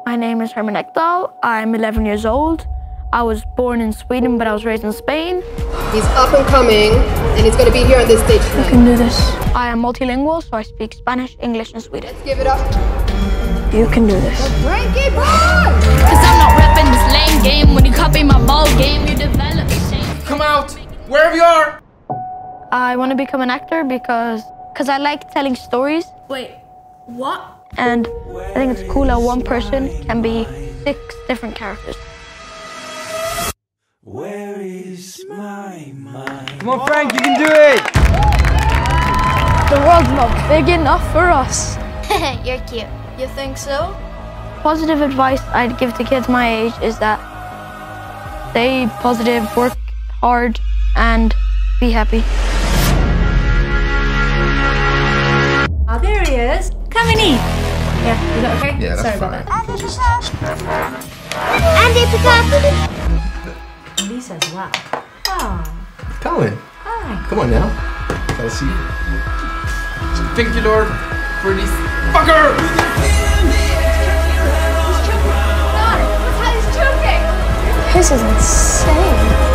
My name is Herman Ekdahl. I'm 11 years old. I was born in Sweden, but I was raised in Spain. He's up and coming, and he's going to be here on this stage tonight. You can do this. I am multilingual, so I speak Spanish, English, and Swedish. Let's give it up. You can do this. Frankie Boy! Cause I'm not repping this lame game. When you copy my ball game, you develop the same. Come out, wherever you are. I want to become an actor because I like telling stories. Wait, what? And I think it's cool how one person can be 6 different characters. Where is my mind? Come on, Frank, you can do it! The world's not big enough for us. You're cute. You think so? Positive advice I'd give to kids my age is that stay positive, work hard, and be happy. Oh, there he is. Come and eat. Yeah, is that okay? Yeah, that's Sorry fine. about that. Andy, pick up. He says, wow. Oh, Colin, hi. come on now. Gotta see you. Thank you, Lord, for this fucker! He's choking. He's choking. This is insane.